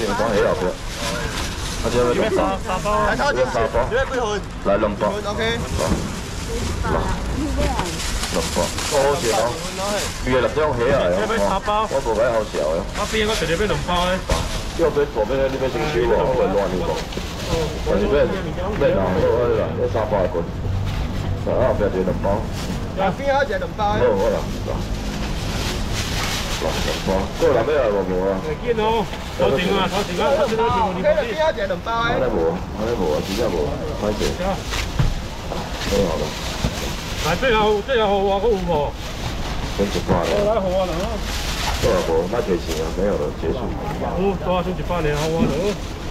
先讲起后边。啊，这要沙包， 来超级沙包， 你要几份？ 来2包。 OK。 6包，好食哦。鱼的6种虾啊，我无解好笑哦。 啊边我直接要2包诶。 要要大尾你要先收哦，我会乱你讲。但是免啊，好啦，这3包个。啊，后壁就2包。 啊，边好一个2包诶。 好啦，2包。个人要来无无啊？ 会见哦，头前啊，头前啊，头前啊， 边好一个2包诶。 安尼无啊，真正无，歹势。好啦。 来，最后我个有无？ 先1包了。 来，好啊，了。 多少无？卖提钱啊，没有了，结束。 哦，多少先100年，好啊，了。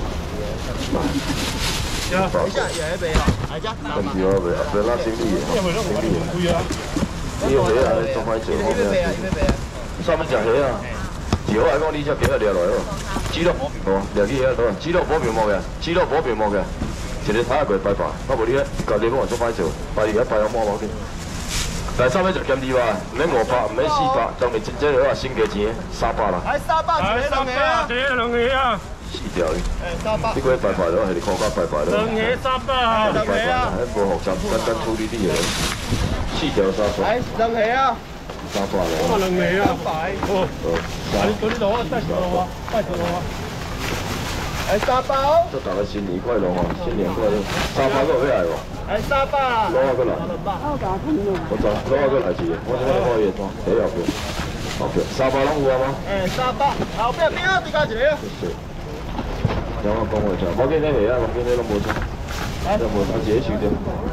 呀， 等一下也袂啊，来只。 跟住我袂，袂拉生意的，生意的。 贵啊！ 你要虾啊，你做歹做好咩？上面食虾啊，是我来讲，你只给我掠落哦。鸡肉，哦，掠去遐倒，鸡肉保平毛嘅，鸡肉保平毛嘅。 一日睇下佢拜拜，我无你咧，家己讲做歹做，拜而家拜我摸冇紧。第3尾就减2吧，唔免500，唔免400，当面真正我先价钱300啦。 来300一个2个啊！ 一个2个啊 4条哩。 300。 你过拜拜咯，还是靠家拜拜咯？ 2个300。 拜拜啊！迄无复杂，简单处理啲嘢。4条300。 来2个啊 ！300啦。 我2个啊。 300。 哦。你嗰啲攞啊，带住我啊，带住我啊。 来3包， 祝大家新年快乐哦！新年快乐！300个要来无？ 来300。 攞下过来。我走，攞下过来一个，我这边开嘢单，睇后边。OK， 300拢有啊吗 ？300，后边边啊，再加一个。 是。让我讲话者，我今日下啊，我今日拢无错，都无他自己收着。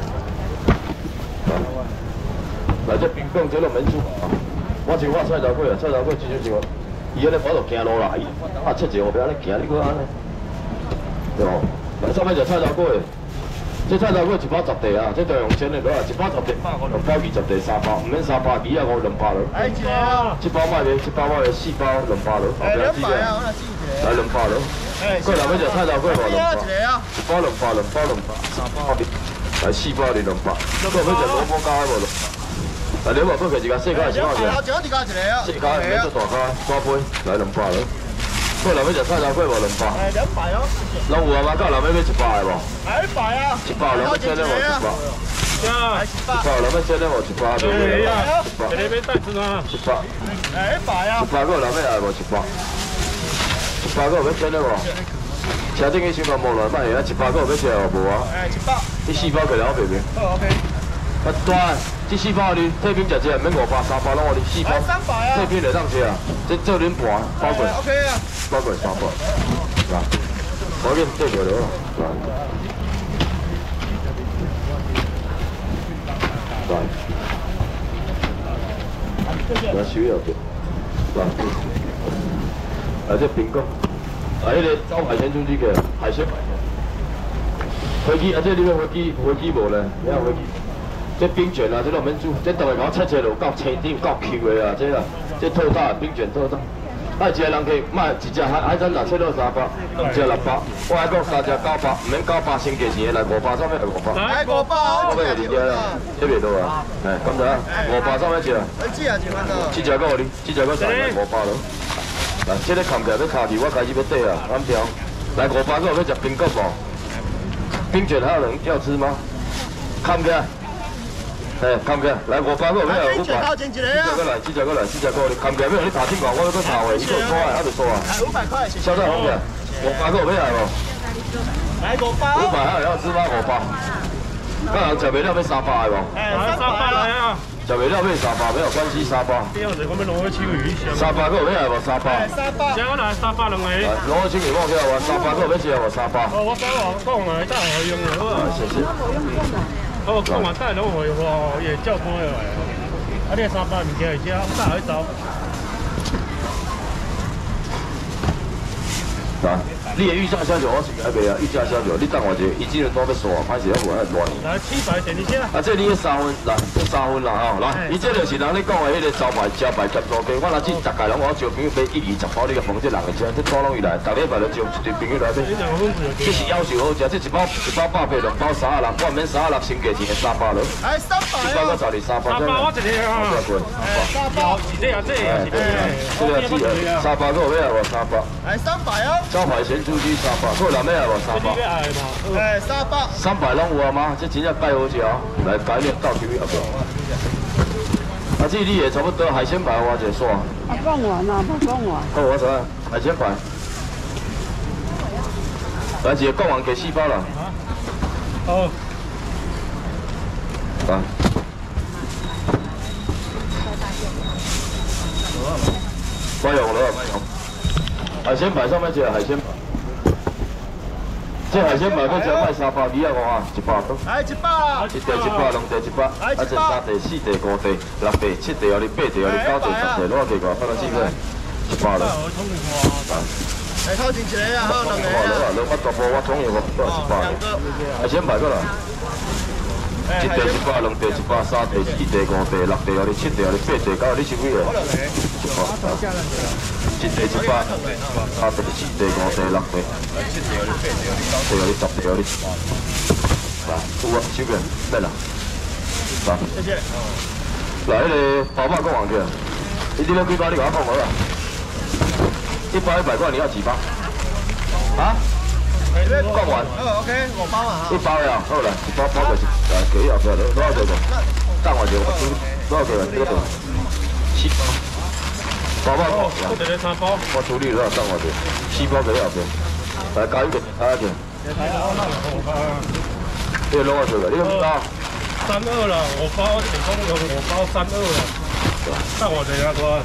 来，这冰棍这都免煮啊！我像我菜头粿啊，菜头粿真少少，伊安尼跑到行路来，啊，切一后边安尼行，你搁安尼。 对哦，来上面就菜头粿，这菜头粿1包10袋啊，这就用钱的落啊，1包10袋，2包20袋3包，唔免3包，2啊5 2包了。 来一个啊！1 包卖袂，1包卖4包2包了。 哎，200啊，我来记一个。 来2包了。 哎， 过来要食菜头粿无？2包。1包2包2包2包3包。来4包2包。过要食萝卜加无咯？来你话过去一个细卡是几块钱？ 只我加一个啊。 细卡唔免做大卡，大杯来2包了。 过来要食菜头粿无2包？ 哎，200哦。 拢有啊嘛，到内面要100的无 ？100啊。 100，咱要切咧无100？ 呀 100，咱要切咧无100？对不对？ 这里面带子啊。 100。 哎，100啊。 100个内面来无100？100个要切咧无？车顶去想讲无来卖啊，100个要切无？无啊。 哎，100。 你4包给了平平。 好 OK。 啊，大，这4包你退冰食只，免500、3包拢我你4包。 300啊。 退冰就当吃啊，这做恁盘包过。 OK 啊。 包过3包。来，我给你对过了，来。来，收了着。来，来这冰棍，啊，迄个招海鲜中这个海鲜。飞机啊，这里面飞机无咧，你看飞机。 这冰卷啊，这都免煮，这当然讲切切落够青甜够 Q 的啊，这啦，这透大冰卷透大。啊，一个人可以买一只海参切到3包，2只6包，我还讲3只9包，唔免900先价钱来5包，上面来5包。 来5包， 我要2只啦，这袂到啊，哎，咁就5包上面吃啊。 几啊？几万多？7 只个你，7只个35包咯。来，这个看起来要卡起，我开始要底啊，安条。来5包个要吃冰棍无？冰卷还有人要吃吗？看起来。 哎，看起来，来5包个要500。7只个来，你看起来要你查清楚，我要去查话，伊做错啊，还袂错啊。 500块。 小张看起来，5包个要来无？ 来5包。 500还要吃吗？5包。个人吃袂了要300的无？ 来300来啊！ 吃袂了要300，没有关系，3包。 这样子我们攞去清鱼。 300个要来无？3包。 300。我来300两个。 攞去清鱼我叫我300个要吃无？3包。 哦，我帮我讲啊，等下用了好啊。 谢谢。 哦，讲完带拢回哇，也叫过来。啊，你300物件会吃，带去走。 来。 你的预价小酒我是还袂啊，预价小酒，你等我一下，伊只能多要刷，歹势要换乱年。 来700点一下。 啊，这你3分，来，这3分啦吼，来，伊这就是人咧讲的迄个招牌夹租鸡，我若只逐家人我招朋友买1、20包，你个问这人个车，这拖拢伊来，逐礼拜就招一堆朋友来买。这是要求好食，这一包1002包2包36，我免36先价钱的3包了。 来300 1包到12 3包。 3包我一个啊。 3包， 是这样这样是这样。 这个是3包，我要无3包。 来300哦。 招牌咸猪鸡3包，好人要无3包。 哎，3包。 300拢有啊吗？这真正介好食哦，来改面倒去后边。啊，这你也差不多海鲜排我一刷。 啊，讲完啦，无讲完。 好，我知影海鲜排。来一个讲完加4包啦。 好。 来。不用了，不用。海鲜排上面一个海鲜排。这海鲜排要只卖3包2啊5啊，100多。 来1包。 一地100，两地100，啊这3地、4地、5地、6地、7地，哦你8地，哦你9地、10地，拢要计500到4个，100了。 来靠近一个啊，好两个啊。 两百大包我统一我都100。海鲜排过来。一地100，两地100，3地、4地、5地、6地，哦你7地，哦你8地，9你收几个？100。7地100，3地、4地、5地、6地。7地，哦你8地，哦你9地，哦你10地，哦你100。来，有啊，收个，免啦。来， 谢谢。 来，迄个包包讲完去，你这个几包你给我讲好啊？1包100块，你要几包？啊？讲完。 OK， 5包啊。 1包呀，好来，1包包过去，来，给伊后边，多少个？等我一下，多少个？这个7包。包包好， 我这个3包。 我处理了，等我一下，7包给伊后边，来加一个，加一个。这个弄我做个，你唔到。 32了，5包，总共有5包32了。看我这个哥。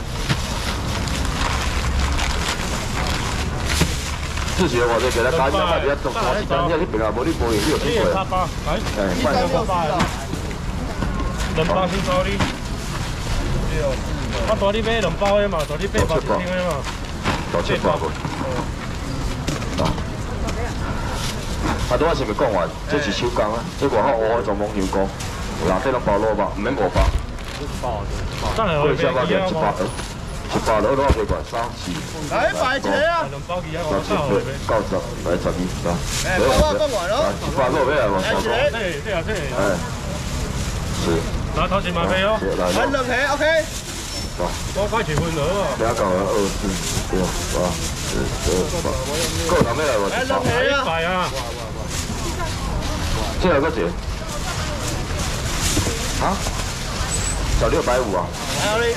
之前我这给他加一下，比较重，加3只，你平常无你无用，你有机会。 3包，来。 快点。 2包先收你。我带你买2包的嘛，带你8包1斤的嘛。 到7包无。啊，拄仔是咪讲完？这是手工啊，这外口乌的全部牛膏，内底拢包萝卜，唔免5包。贵价包价1包，1包了多少几块？3、4。 来100一个啊。 2包几啊 ？7、8、9、10，来12，来。 哎，包包讲完咯。 1包个要无？3包。 对啊，对。 哎。是。 拿头前马飞哦。 来2个 OK。 多快7分了啊！ 不要搞了，2、4、6、8、10、11、12，够人要来无？1包。 100啊！ 这有个姐。啊？小650啊？ 还有你。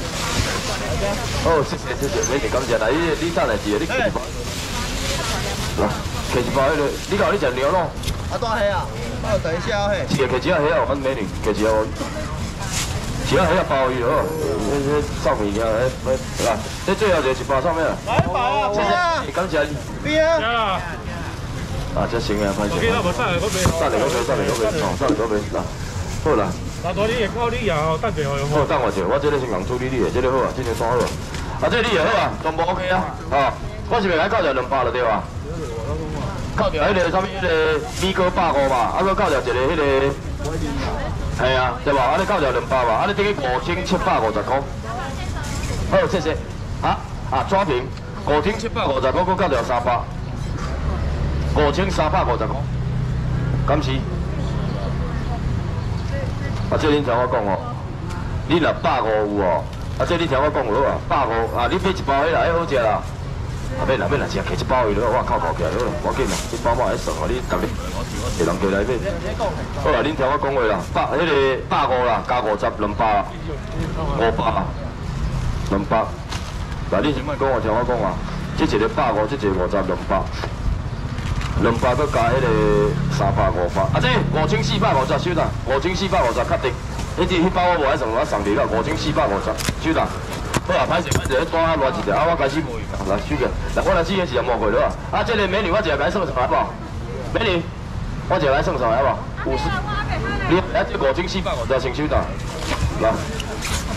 哦，谢谢，美女感谢。来，你等下一个，你开一包。来，开一包迄个，你搞你食牛肉。 啊，大虾啊！哦，等一下嘿。 一个开一下虾哦，美女，开一下哦。一下虾鲍鱼哦，这上物件，来，这最后就是1包上面。 来100啊！ 谢谢，感谢你。 边啊！ 啊，这行啊，歹势。 OK，那无上来嗰边。 上嚟嗰边，哦，上嚟嗰边，嗱，好啦。 那多你也靠你啊，等下好。 好，等我一下，我这个先硬处理你的，这个好啊，这个算好啊。啊，这你也好啊，全部 OK 啊，哦，我是袂来扣掉2包了对吧？扣掉迄个啥物，迄个米糕150嘛，啊，搁扣掉一个迄个，系啊，对吧？啊，你扣掉2包嘛，啊，你等于5750块。好，谢谢。啊，抓平5750块，搁扣掉3包，5350块，感谢。啊，这恁听我讲哦，你若150有哦，啊，这你听我讲好啊，150啊，你买1包迄个，迄好食啦。啊，免啦，食摕1包去了，我扣起来，好，无紧啦，1包我来算哦，你逐日一人过来买。好啦，恁听我讲话啦，迄个150啦，加50，2包，500，2包。来，你先莫讲话，听我讲啊，这一个150，这一个50，2包。2包搁加迄个3包5包，啊这5450收啦，5450确定。迄包我无爱送，我送你啦，5450收啦。好啊，歹势，单啊偌一条，啊我开始无用，来收个，来我来试个是莫过了啊。啊这个美女我一个来算上好不好？美女，我一个来算上好不好？50，你啊这5450先收啦，来。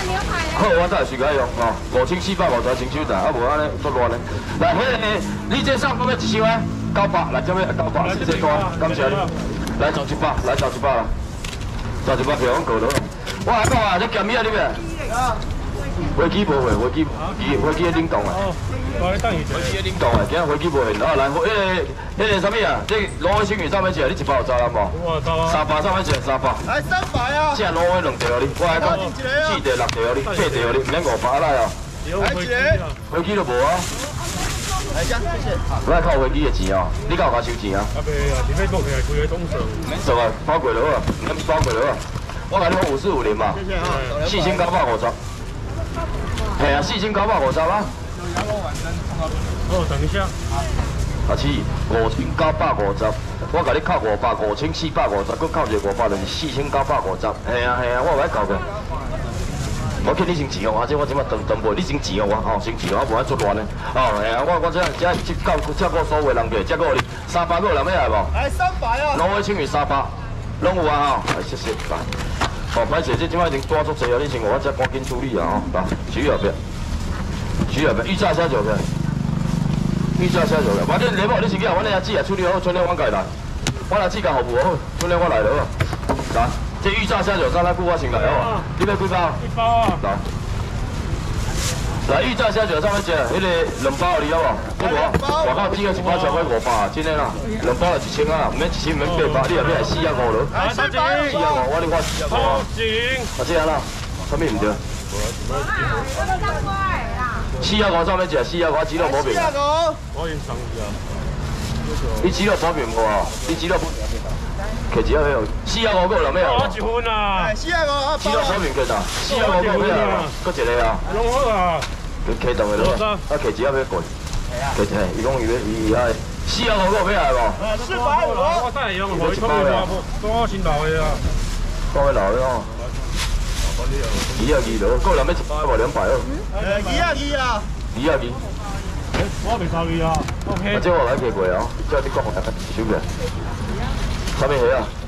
好，我再随解用吼，5450千手台，啊无安尼足乱咧。来，你这上到尾一箱诶，900，来这尾900，谢谢多，感谢你。来找100，来找100啦，找100票我过落。我来讲啊，你咸鱼啊你咩？飞机无会，飞机冷冻啊。 我来等伊。 飞机冷冻啊，今仔飞机无现。啊，来，迄个啥物啊？这卤味青鱼上面食，你100有找啦无？ 我找啊。 300上面食300。来 300啊！ 这卤味2条你，我来讲4条6条你，8条你，唔免500来哦。 来一个。 飞机都无啊。 来这样，谢谢。 我来靠飞机的钱哦，你敢有甲收钱啊？ 啊袂啊，你要讲起来规个总数。 做啊，包过落啊，免包过落啊。我甲你讲5450嘛谢谢啊。 4950。系啊，4950啊。 哦，等一下。 啊是5950，我甲你扣500，5450，佮扣一个500，就是4950。系啊，我有来扣个。我叫你先钱哦，这我即马断袂，你先钱哦，我吼先钱哦，无爱作乱咧。哦，系啊，我这到这个所有人个，这个你300个人要来无？ 来300啊！ 卤味青鱼300，拢有啊吼，谢谢来。哦，歹势，这即摆已经多足济啊，你先我这赶紧处理啊吼，来，需要别，预炸虾酒片，预炸虾酒片，反正你无你先去啊，我那阿姊啊处理好，春天我家来，我阿姊甲服务好，春天我来了，来。 这预炸虾酒上来，顾我先来哦。你要几包 ？1包啊。 来，来预炸虾酒上面食，迄个2包你好无？这个外口只有1包超过500，真的啦。2包就1000啊，唔免1000，唔免800，你后面系450咯。 来300。 450，我你看450。 好行。 啊，这样啦，啥物唔对？450上面食450，鸡肉薄饼。 我已经上去啊。 你鸡肉薄饼无啊？你鸡肉薄饼。 摕一盒450个人咩啊？ 我1份啊。 450啊！ 鸡肉薄饼摕啥？450个咩啊？搁一个啊？ 拢好啊。 佢摕动个咯，啊摕一盒要贵，摕一，伊讲伊爱450个要来无 ？450。 我等下用，我出去我先留的啊。 讲个留的哦。22咯，个人要100无200哦。 22啊。 22。 我未收你啊。OK。 或者我来寄过哦，即系你讲我收嘅。啥物嘢啊？